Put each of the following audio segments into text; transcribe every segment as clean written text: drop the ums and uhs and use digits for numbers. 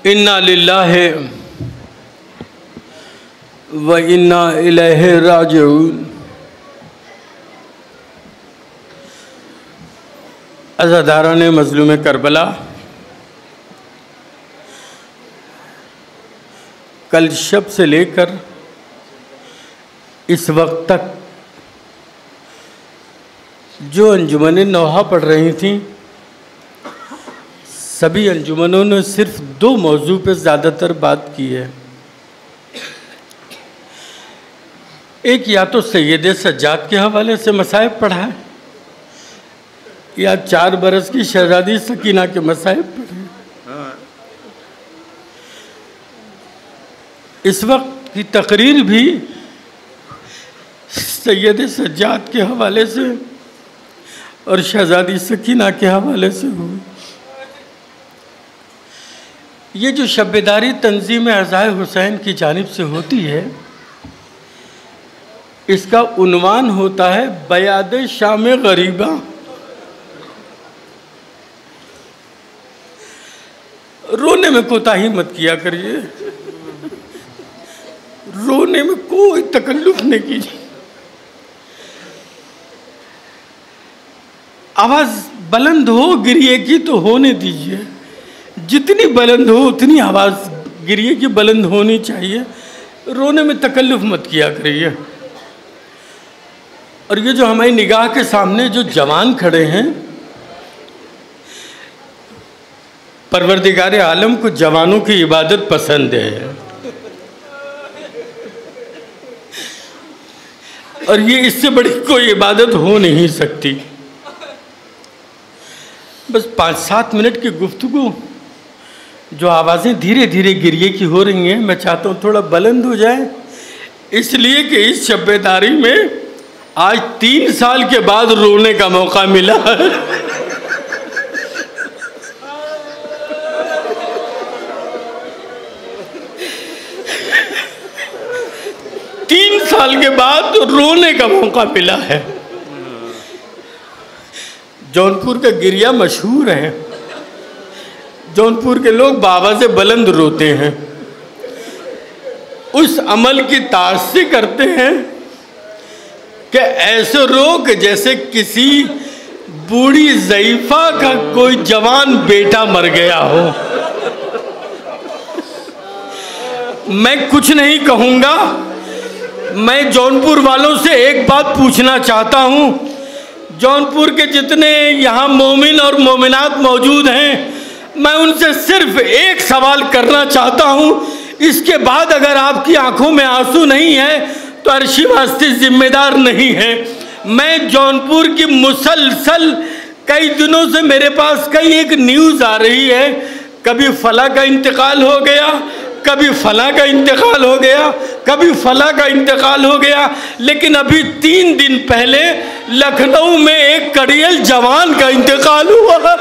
इन्ना लिल्लाहि व इन्ना इलैहि राजिऊन। अज़ादारान मज़लूम करबला, कल शब से लेकर इस वक्त तक जो अंजुमनें नौहा पढ़ रही थीं, सभी अंजुमनों ने सिर्फ दो मौजू पे ज़्यादातर बात की है। एक या तो सैयद सज्जाद के हवाले से मसाइब पढ़ा है, या 4 बरस की शहजादी सकीना के मसाइब पढ़े। इस वक्त की तकरीर भी सैयद सज्जाद के हवाले से और शहजादी सकीना के हवाले से हुई। ये जो शब्बेदारी तंजीम अज़ाए हुसैन की जानिब से होती है, इसका उन्वान होता है बयाद शाम गरीबा। रोने में कोताही मत किया करिए, रोने में कोई तकल्लुफ नहीं कीजिए। आवाज़ बुलंद हो गिरिए की तो होने दीजिए, जितनी बुलंद हो उतनी आवाज़ गिरिए की बुलंद होनी चाहिए। रोने में तकल्लुफ मत किया करिए। और ये जो हमारी निगाह के सामने जो जवान खड़े हैं, परवरदिगार आलम को जवानों की इबादत पसंद है, और ये इससे बड़ी कोई इबादत हो नहीं सकती। बस 5-7 मिनट की गुफ्तगू, जो आवाज़ें धीरे धीरे गिरिए की हो रही हैं, मैं चाहता हूँ थोड़ा बुलंद हो जाए, इसलिए कि इस शब्बेदारी में आज 3 साल के बाद रोने का मौका मिला है। 3 साल के बाद रोने का मौका मिला है। जौनपुर का गिरिया मशहूर है, जौनपुर के लोग बाबा से बुलंद रोते हैं। उस अमल की तासीर करते हैं कि ऐसे रो कि जैसे किसी बूढ़ी ज़ईफ़ा का कोई जवान बेटा मर गया हो। मैं कुछ नहीं कहूँगा, मैं जौनपुर वालों से एक बात पूछना चाहता हूँ। जौनपुर के जितने यहाँ मोमिन और मोमिनात मौजूद हैं, मैं उनसे सिर्फ एक सवाल करना चाहता हूँ। इसके बाद अगर आपकी आंखों में आंसू नहीं है तो अर्शी वास्ते जिम्मेदार नहीं है। मैं जौनपुर की मुसलसल कई दिनों से मेरे पास कई एक न्यूज़ आ रही है, कभी फला का इंतकाल हो गया, कभी फला का इंतकाल हो गया, कभी फला का इंतकाल हो गया। लेकिन अभी 3 दिन पहले लखनऊ में एक कड़ियल जवान का इंतकाल हुआ।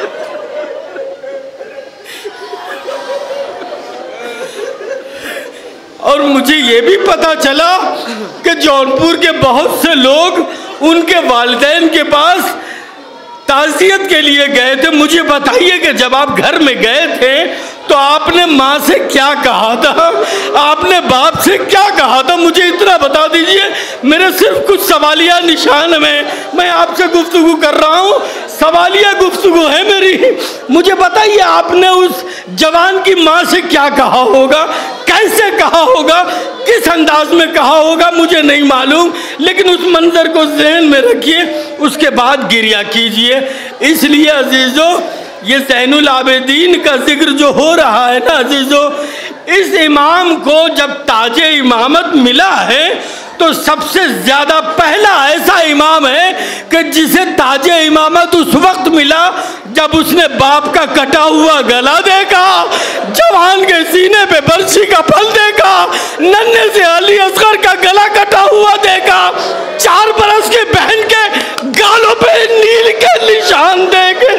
और मुझे ये भी पता चला कि जौनपुर के बहुत से लोग उनके वालिदैन के पास ताज़ियत के लिए गए थे। मुझे बताइए कि जब आप घर में गए थे तो आपने माँ से क्या कहा था, आपने बाप से क्या कहा था, मुझे इतना बता दीजिए। मेरे सिर्फ कुछ सवालिया निशान में मैं आपसे गुफ्तगू कर रहा हूँ, सवालिया गुफ्तगू है मेरी। मुझे बताइए आपने उस जवान की माँ से क्या कहा होगा, कैसे कहा होगा, किस अंदाज में कहा होगा, मुझे नहीं मालूम। लेकिन उस मंजर को ज़हन में रखिए, उसके बाद गिरिया कीजिए। इसलिए अजीज़ों, ये ज़ैनुल आबिदीन का जिक्र जो हो रहा है ना अजीज़ों, इस इमाम को जब ताजे इमामत मिला है तो सबसे ज़्यादा पहला ऐसा इमाम है कि जिसे ताजे इमामत उस वक्त मिला जब उसने बाप का कटा हुआ गला देखा, जवान के सीने पे बरछी का फल देखा, नन्हे से अली असगर का गला कटा हुआ देखा, 4 बरस के बहन के गालों पे नील के निशान देखे।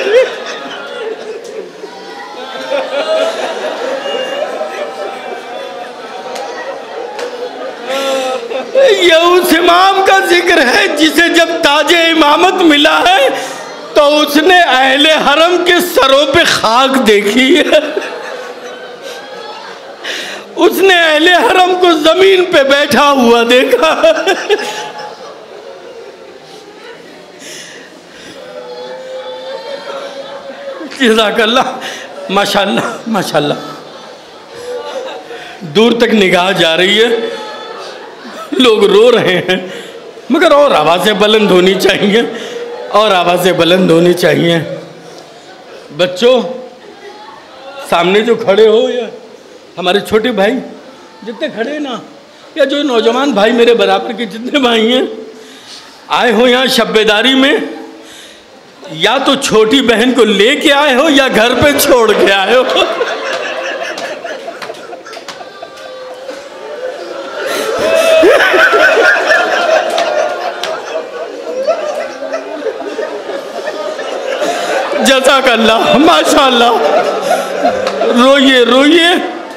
ये उस इमाम का जिक्र है जिसे जब ताजे इमामत मिला है तो उसने अहले हरम के सरों पे खाक देखी है। उसने अहले हरम को जमीन पे बैठा हुआ देखा। जज़ाकल्लाह, माशाल्लाह माशाल्लाह। दूर तक निगाह जा रही है, लोग रो रहे हैं, मगर और आवाज़ें बुलंद होनी चाहिए, और आवाज़ें बुलंद होनी चाहिए। बच्चों, सामने जो खड़े हो, या हमारे छोटे भाई जितने खड़े ना, या जो नौजवान भाई मेरे बराबर के जितने भाई हैं, आए हो यहाँ शब्बेदारी में, या तो छोटी बहन को लेके आए हो या घर पे छोड़ के आए हो। जज़ाकल्लाह, माशाल्लाह। रोइए रोइए।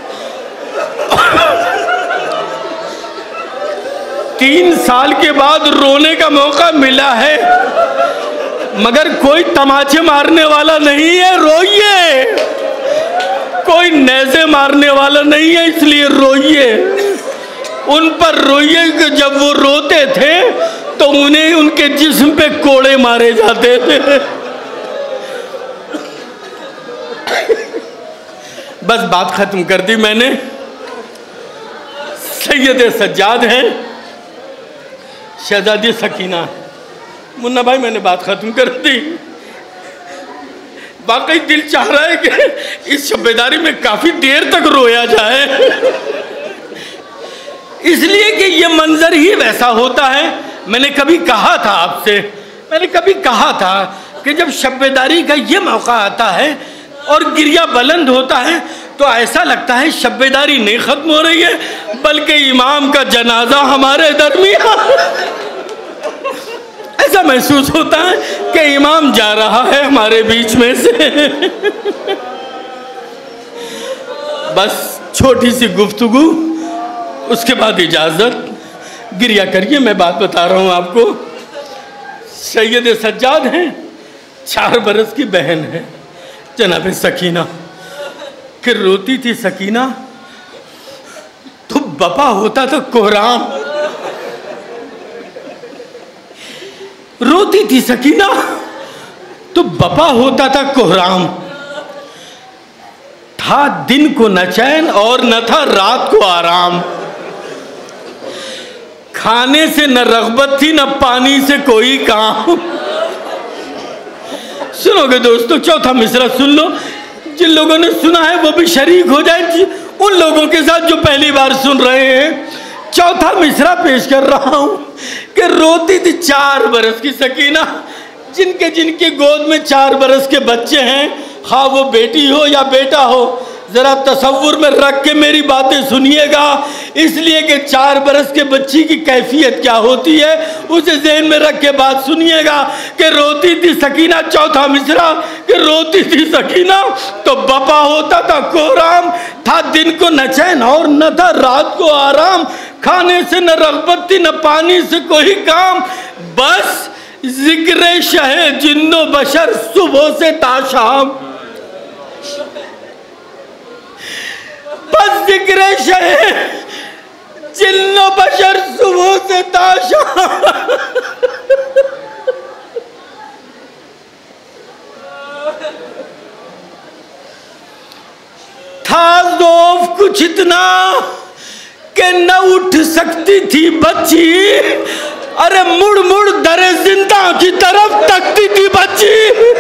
3 साल के बाद रोने का मौका मिला है, मगर कोई तमाचे मारने वाला नहीं है, रोइए। कोई नेज़े मारने वाला नहीं है, इसलिए रोइए। उन पर रोइए कि जब वो रोते थे तो उन्हें उनके जिस्म पे कोड़े मारे जाते थे। बस बात खत्म कर दी मैंने। सैयद सज्जाद हैं, शहजादी सकीना। मुन्ना भाई, मैंने बात खत्म कर दी। वाकई दिल चाह रहा है कि इस शब्बेदारी में काफी देर तक रोया जाए, इसलिए कि ये मंजर ही वैसा होता है। मैंने कभी कहा था आपसे, मैंने कभी कहा था कि जब शब्बेदारी का ये मौका आता है और गिरिया बुलंद होता है तो ऐसा लगता है शब्बेदारी नहीं खत्म हो रही है, बल्कि इमाम का जनाजा हमारे दरमियान। ऐसा महसूस होता है कि इमाम जा रहा है हमारे बीच में से। बस छोटी सी गुफ्तगू, उसके बाद इजाजत। गिरिया करिए, मैं बात बता रहा हूं आपको। सैयद सज्जाद हैं, 4 बरस की बहन है जनाब सकीना। फिर रोती थी सकीना तो बपा होता था कोहराम। रोती थी सकीना तो बपा होता था कोहराम। था दिन को न चैन और न था रात को आराम। खाने से न रग़बत थी, न पानी से कोई काम। सुनोगे दोस्तों, चौथा मिसरा सुन लो। जिन लोगों ने सुना है वो भी शरीक हो जाए उन लोगों के साथ जो पहली बार सुन रहे हैं। चौथा मिसरा पेश कर रहा हूं कि रोती थी 4 बरस की सकीना। जिनके जिनके गोद में 4 बरस के बच्चे हैं, हाँ वो बेटी हो या बेटा हो, जरा तसव्वुर में रख के मेरी बातें सुनिएगा, इसलिए कि 4 बरस के बच्ची की कैफियत क्या होती है उसे ज़हन में रख के बात सुनिएगा। कि रोती थी सकीना, चौथा मिसरा, कि रोती थी सकीना तो बपा होता था कोहराम। था दिन को न चैन और न था रात को आराम। खाने से न रग़बत थी, न पानी से कोई काम। बस जिक्र शहे जिन्नो बशर सुबह से ताशाम। बस जिक्र शहे जिन्नो बशर सुबह से ताशाम। था ज़ौफ़ कुछ इतना कि न उठ सकती थी बच्ची। अरे मुड़ मुड़ दरे जिंदा की तरफ तकती थी बच्ची।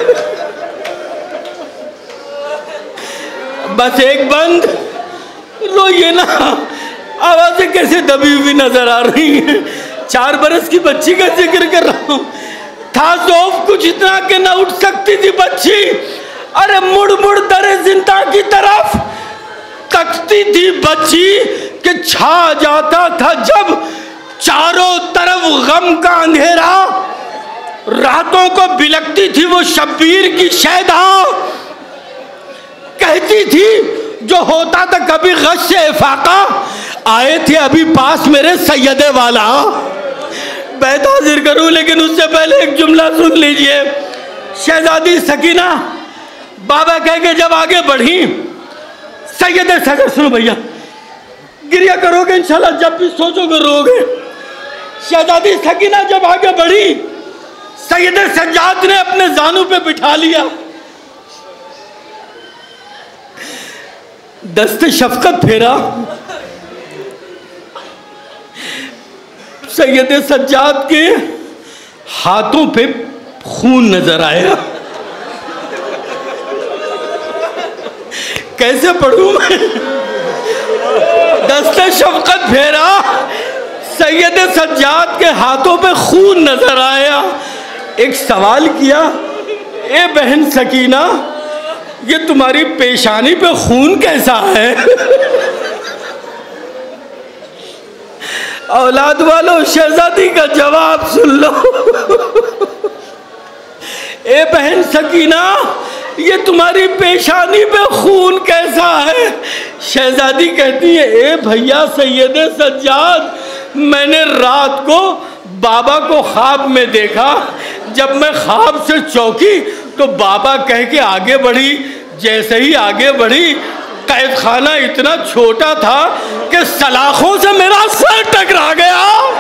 बस एक बंद, रोइए ना, आवाजें कैसे दबी हुई नजर आ रही हैं। 4 बरस की बच्ची का जिक्र कर रहा हूं। था ज़ौफ़ कुछ इतना कि न उठ सकती थी बच्ची। अरे मुड़ मुड़ दरे जिंदा की तरफ तकती थी बच्ची कि छा जाता था जब चारों तरफ गम का अंधेरा। रातों को बिलकती थी वो शब्बीर की शैदा। कहती थी जो होता था कभी गश से फाका, आए थे अभी पास मेरे सैयदे वाला। बैत हाजिर करूं, लेकिन उससे पहले एक जुमला सुन लीजिए। शहजादी सकीना बाबा कह के जब आगे बढ़ी, सैयदे सजर, सुनो भैया, गिरिया करोगे इंशाल्लाह, जब भी सोचोगे रोगे। शहजादी सकीना जब आगे बढ़ी, सैयद सज्जाद ने अपने जानू पे बिठा लिया, दस्ते शफकत फेरा। सैयद सज्जाद के हाथों पे खून नजर आया। कैसे पढ़ूं मैं? दस्ते शफकत फेरा, सैयद सज्जाद के हाथों पे खून नजर आया। एक सवाल किया, ए बहन सकीना, ये तुम्हारी पेशानी पे खून कैसा है? औलाद वालों, शहजादी का जवाब सुन लो। ए बहन सकीना, ये तुम्हारी पेशानी पे खून कैसा है? शहजादी कहती है, ए भैया सैयद सज्जाद, मैंने रात को बाबा को ख्वाब में देखा। जब मैं ख्वाब से चौंकी तो बाबा कह के आगे बढ़ी। जैसे ही आगे बढ़ी, कैद खाना इतना छोटा था कि सलाखों से मेरा सर टकरा गया।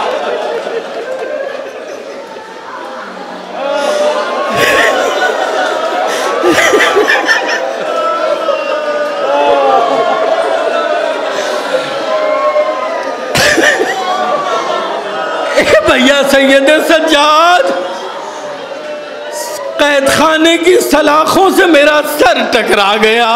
भैया सैयद सज्जाद, कैद खाने की सलाखों से मेरा सर टकरा गया।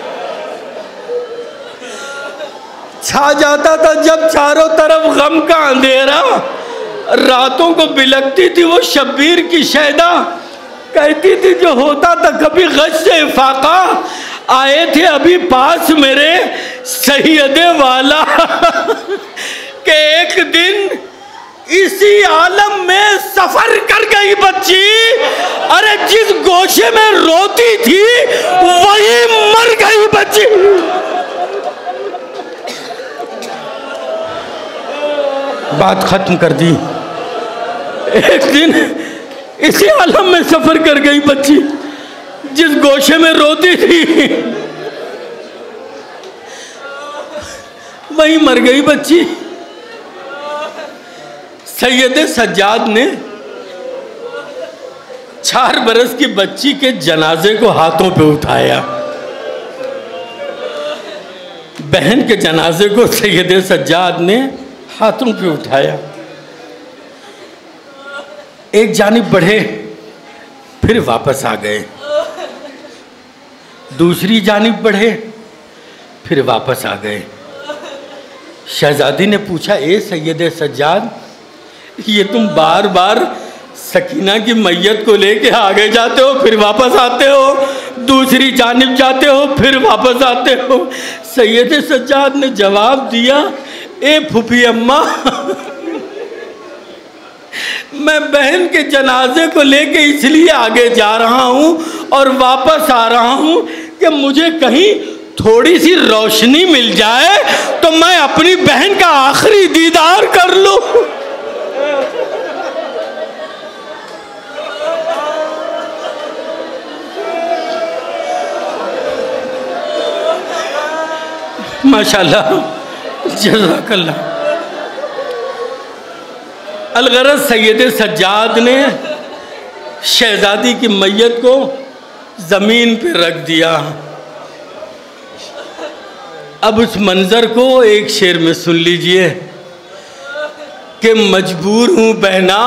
छा जाता था जब चारों तरफ गम का अंधेरा। रातों को बिलकती थी वो शब्बीर की शहदा, कहती थी जो होता था कभी गश से फाका। आए थे अभी पास मेरे सैयद वाला के एक दिन इसी आलम में सफर कर गई बच्ची। अरे जिस गोशे में रोती थी वही मर गई बच्ची। बात खत्म कर दी। एक दिन इसी आलम में सफर कर गई बच्ची, जिस गोशे में रोती थी वही मर गई बच्ची। सैयद सज्जाद ने 4 बरस की बच्ची के जनाजे को हाथों पे उठाया। बहन के जनाजे को सैयद सज्जाद ने हाथों पे उठाया। एक जानिब बढ़े, फिर वापस आ गए। दूसरी जानिब बढ़े, फिर वापस आ गए। शहजादी ने पूछा, ए सैयद सज्जाद, ये तुम बार बार सकीना की मैयत को लेके आगे जाते हो, फिर वापस आते हो, दूसरी जानिब जाते हो, फिर वापस आते हो। सैयद सज्जाद ने जवाब दिया, ए फूफी अम्मा, मैं बहन के जनाजे को लेके इसलिए आगे जा रहा हूँ और वापस आ रहा हूँ कि मुझे कहीं थोड़ी सी रोशनी मिल जाए तो मैं अपनी बहन का आखिरी दीदार कर लूँ। माशाल्लाह, जज़ाकल्लाह। अलगरज सैयद सज्जाद ने शहजादी की मैयत को जमीन पे रख दिया। अब उस मंजर को एक शेर में सुन लीजिए कि मजबूर हूं बहना,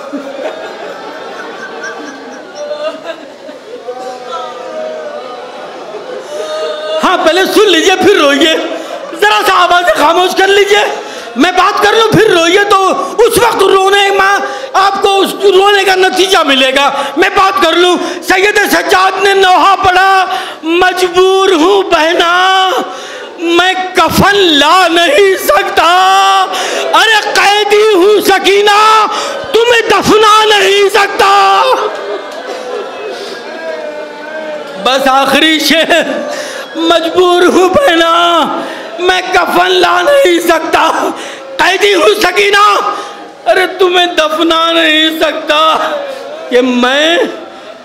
हाँ पहले सुन लीजिए फिर रोइए, जरा सा आवाज़ खामोश कर लीजिए, मैं बात कर लूं फिर रोइए, तो उस वक्त रोने में आपको उस रोने का नतीजा मिलेगा। मैं बात कर लूं। सैयद सज्जाद ने नौहा पढ़ा, मजबूर हूं बहना, मैं कफन ला नहीं सकता। अरे कैदी हूं सकीना, तुम्हें दफना नहीं सकता। बस आखिरी शेर, मजबूर हूं बहना, मैं कफन ला नहीं सकता। कैदी हूं सकीना, अरे तुम्हें दफना नहीं सकता। कि मैं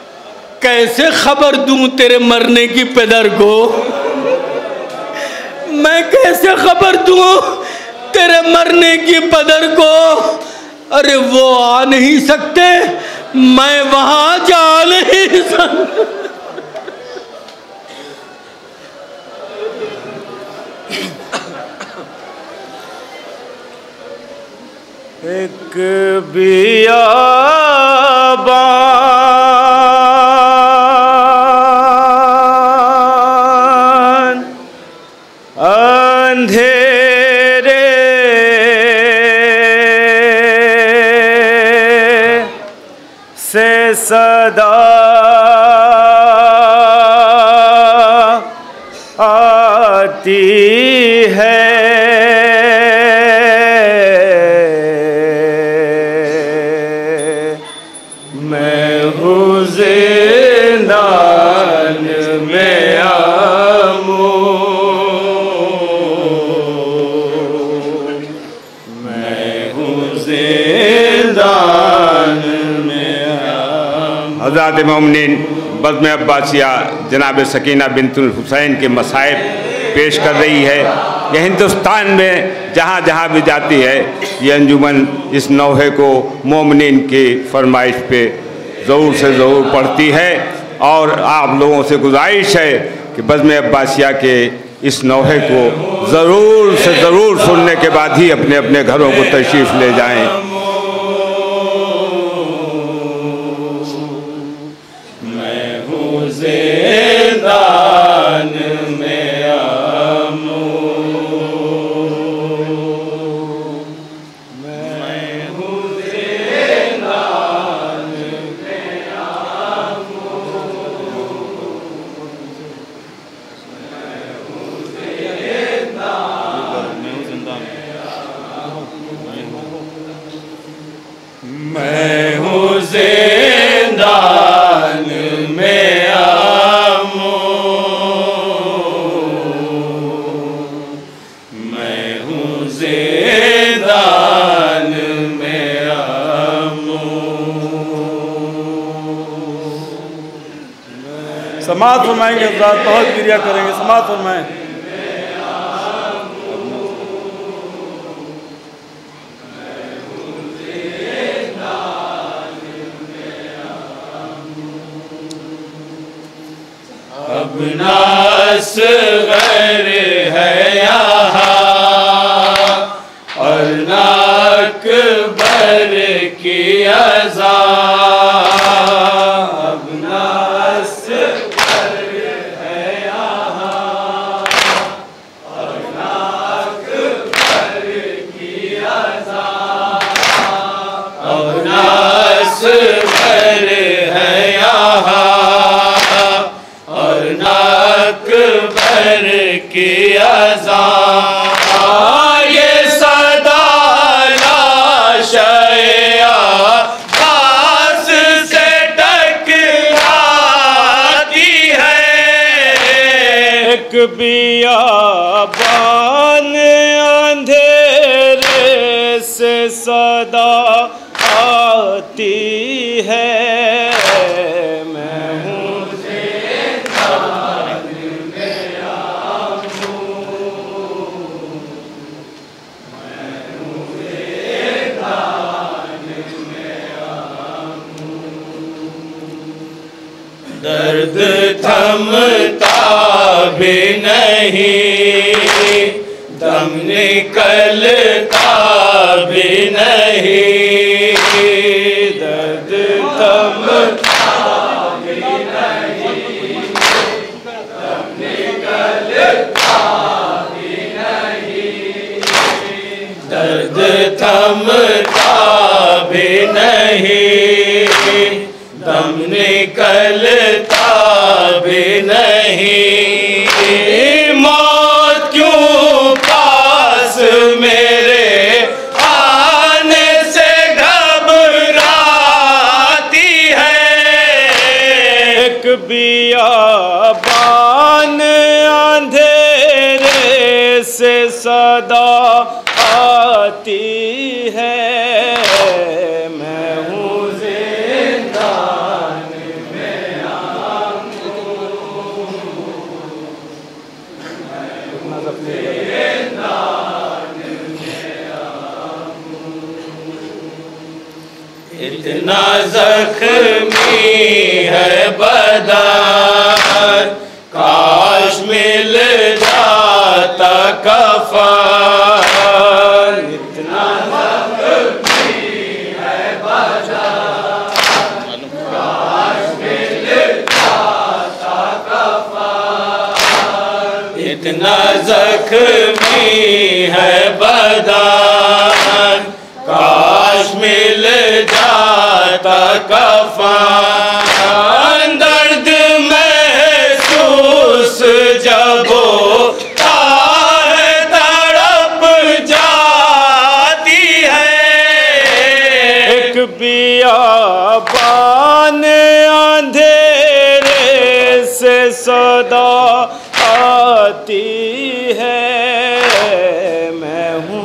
कैसे खबर दूं तेरे मरने की पेदर को, मैं कैसे खबर दूं तेरे मरने की पदर को? अरे वो आ नहीं सकते, मैं वहां जा नहीं सकता। एक बियाबान अंधेरे से सदा आती है। हज़रत मोमिनीन बज़्म अब्बासिया जनाब सकीना बिन्तुल हुसैन के मसाइब पेश कर रही है। यह हिंदुस्तान में जहाँ जहाँ भी जाती है ये अंजुमन इस नौहे को मोमिनीन की फरमाइश पे ज़रूर से ज़रूर पढ़ती है। और आप लोगों से गुजारिश है कि बज़्म अब्बासिया के इस नौहे को ज़रूर से ज़रूर सुनने के बाद ही अपने अपने घरों को तशरीफ़ ले जाएँ। ज़िंदान में आमू, मैं हूँ ज़िंदान में आमू, मैं हूँ ज़िंदान में आमू, मैं हूँ ज़िंदान में समाअत फरमाएंगे, बहुत क्रिया करेंगे। समाअत फरमाएं। अब नासग़र है यहाँ और ना अकबर की अज़ा। ये सदा लाशया बास से टकराती है। एक बियाबान अंधेरे से सदा आती है। दर्द थमता भी नहीं, दम निकलता भी नहीं, दर्द थमता भी नहीं, दम निकलता भी नहीं, दर्द थमता भी नहीं, दम निकलता भी नहीं। मौत क्यों पास मेरे आने से घबराती है। एक बियाबान अंधेरे से सदा आती है। इतना जख्मी है बदन, काश मिल जाता कफन। इतना जख्मी है बदन, काश मिल जाता कफन। इतना जख्मी है बदन, काश मिल जाता कफन। दर्द महसूस जब होता है तड़प जाती है। एक बियाबान अंधेरे से सदा आती है। मैं हूँ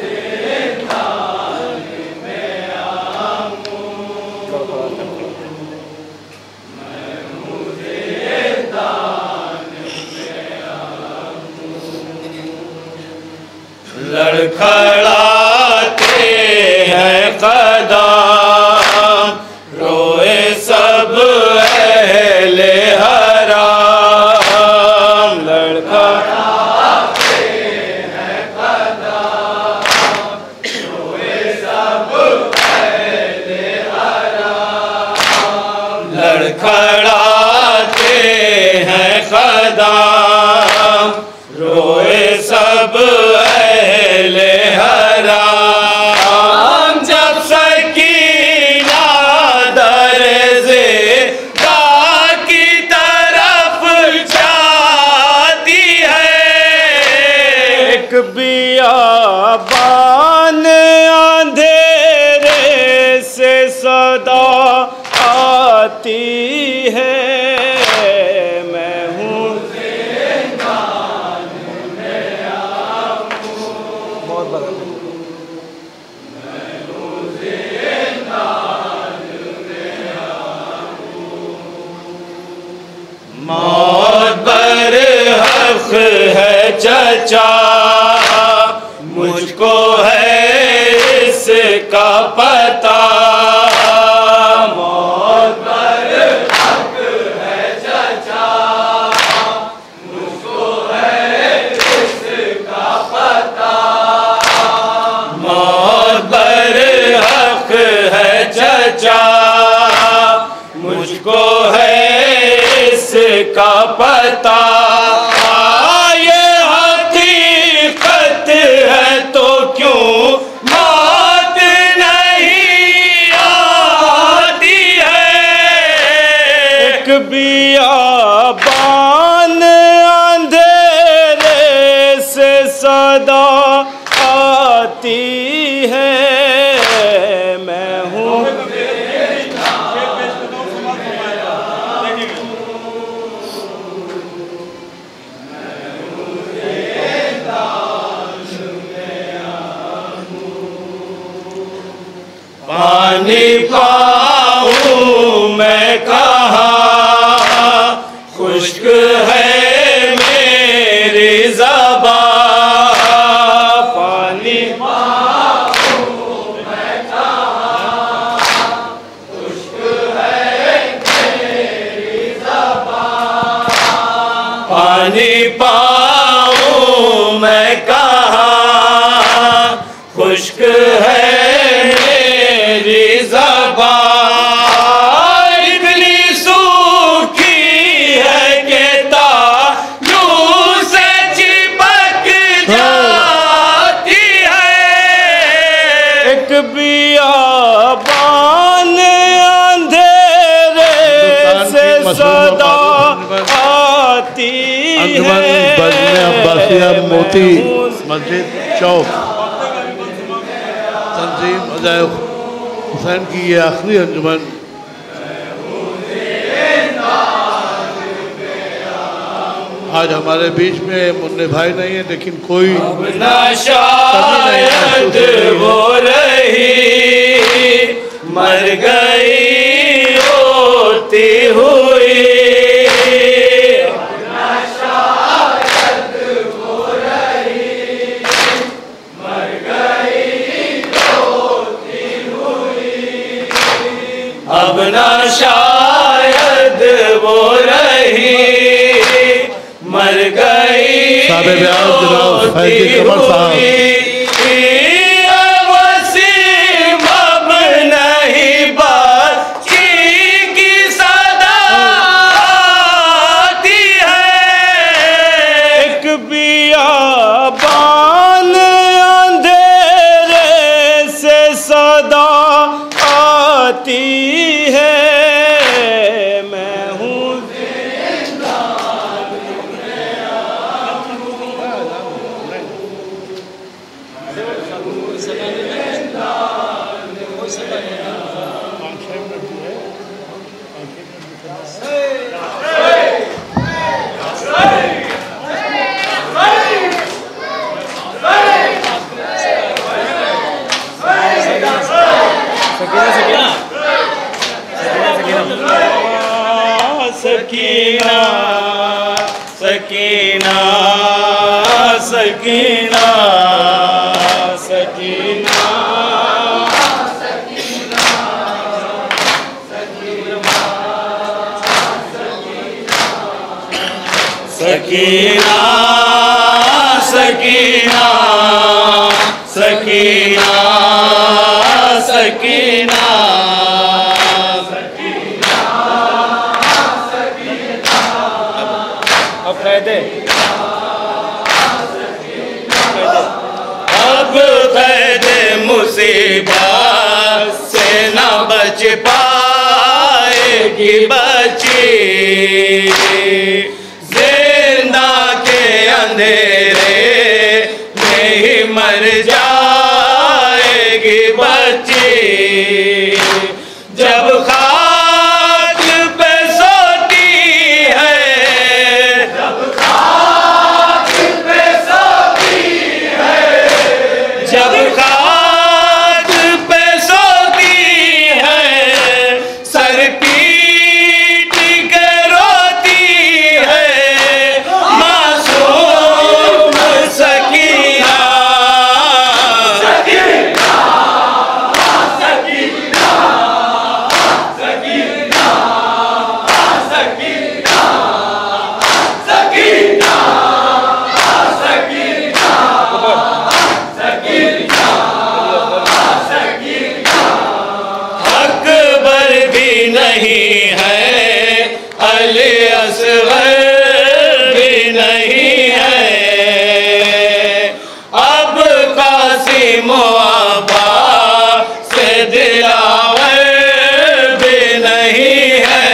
लड़खड़ाते हैं कदम, रोए सब अहले हराम। लड़खड़ाते हैं कदम, रोए सब अहले हराम। लड़खड़ाते हैं कदम, रोए सब अहले हराम। जब सकीना दरज़े गाह की तरफ जाती है। एक बियाबान अंधेरे से सदा आती है। मैं हूँ मौत पर हक है चचा, मुझको है इसका पता। मौत पर हक है चचा, मुझको है इसका पता। मौत पर हक है चचा, मुझको है इसका पता। ये हकीकत है तो क्यों मौत नहीं आती है। एक बियाबान अंधेरे से सदा आती है। मैं हूँ पानी पाऊं मैं कहाँ, खुश्क है मेरी ज़बान। पानी पाऊं मैं कहाँ, खुश्क है मेरी ज़बान। पानी पाऊं मैं कहाँ, खुश्क है मेरी ज़बान। इतनी सूखी है कि तालू से चिपक जाती है। एक बियाबान अंधेरे से सदा आती है। अब्बासिया मोती मस्जिद चौक तंजीम अजायब हुसैन की ये आखिरी अंजुमन आज हमारे बीच में मुन्ने भाई नहीं है, लेकिन कोई ना शायद वो रही मर गई होती हुई। ना शायद वो नहीं साहब ब्याज जनाब फैजी कमर साहब, वसीम अब नहीं बची की सदा आती है। एक बियाबान अंधेरे से सदा आती है। मैं हूँ सकीना सकीना सकीना सकीना सकीना सकीना सकीना सकीना अब कैद मुसीबत से न बच पाएगी बची, जिंदा के अंधेरे में ही मर जाएगी बची। जब खाक पे सोती है, जब खाक पे सोती है, जब खाक पे सोती है, सर पीट के रोती है मासूम सकीना। अकबर भी नहीं है, अली असगर भी नहीं है, अब कासिम अब्बास से दिलावर भी नहीं है।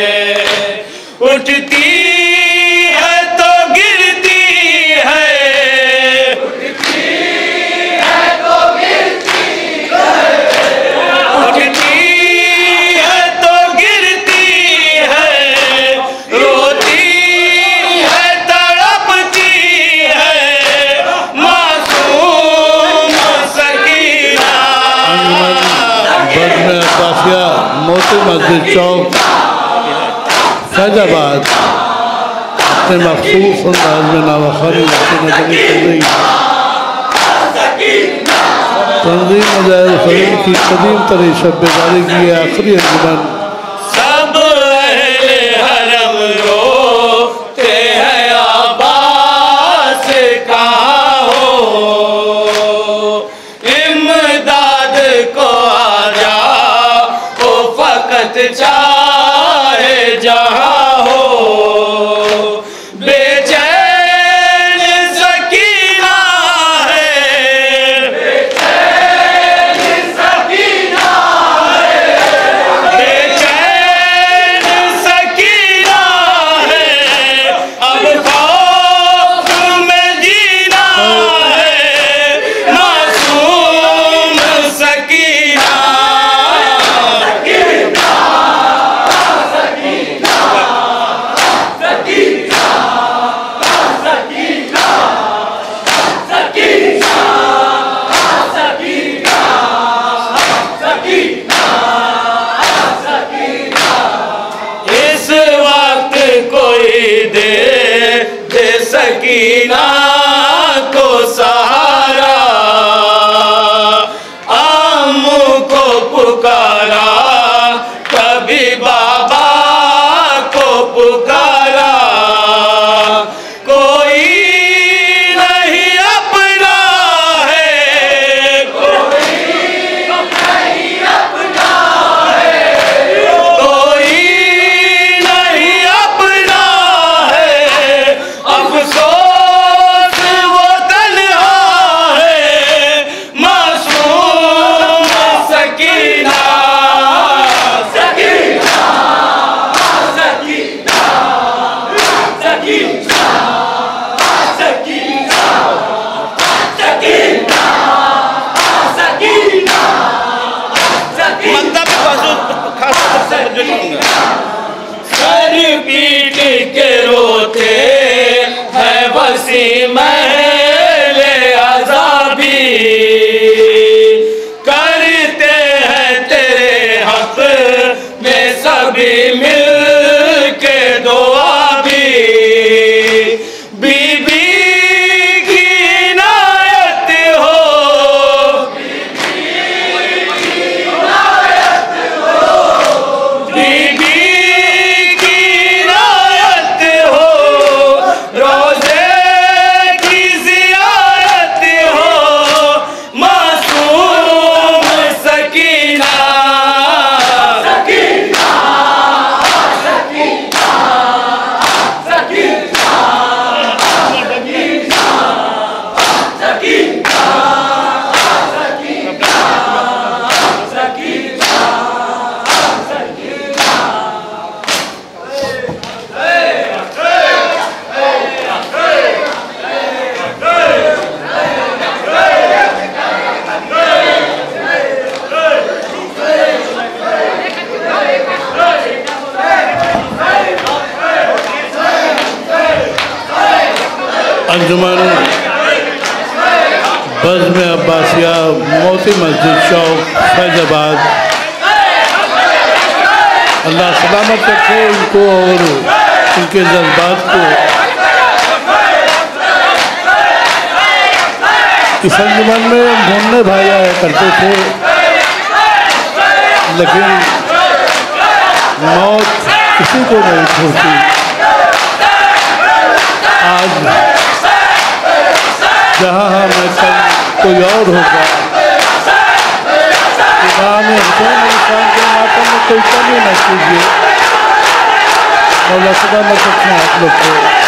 उठती है तो गिरती है, उठती है तो गिरती है, उठती है तो गिरती है, रोती है तड़पती है मासूम सकीना। बद में अब्बासिया मोती मस्जिद चौक फैजाबाद अपने मखसूस अंदाज में नवाखानी नजरी चल रही है। तंजीम मज़ाहिर फ़रीद की कदीम तरीन शब बेदारी की आखिरी अंजुमन। सब अहले हरम रोते हैं अब्बास कहाँ हो, इमदाद को आजा ओ फकत चाहे जहाँ हो। बेचैन सकीना है, बेचैन सकीना है, महले आज़ाबी करते हैं तेरे हक में सभी मिल के दुआ भी। बीबी की इनायत हो, बीबी की इनायत हो, रोज़े की ज़ियारत हो, मासूम सकीना अंजुमन बज़्म अब्बासिया मोती मस्जिद चौक फैज़ाबाद, अल्लाह सलामत रखे इनको और इनके जज्बात को। इस अंजुमन में घूमने भाई आया करते थे, लेकिन मौत किसी को नहीं छोड़ती। आज जहाँ मैं कल कोई और होगा, इमाम हुसैन इंसान के मातम में कोई कमी न कीजिए। मौला सलामत रखें आप लोग को।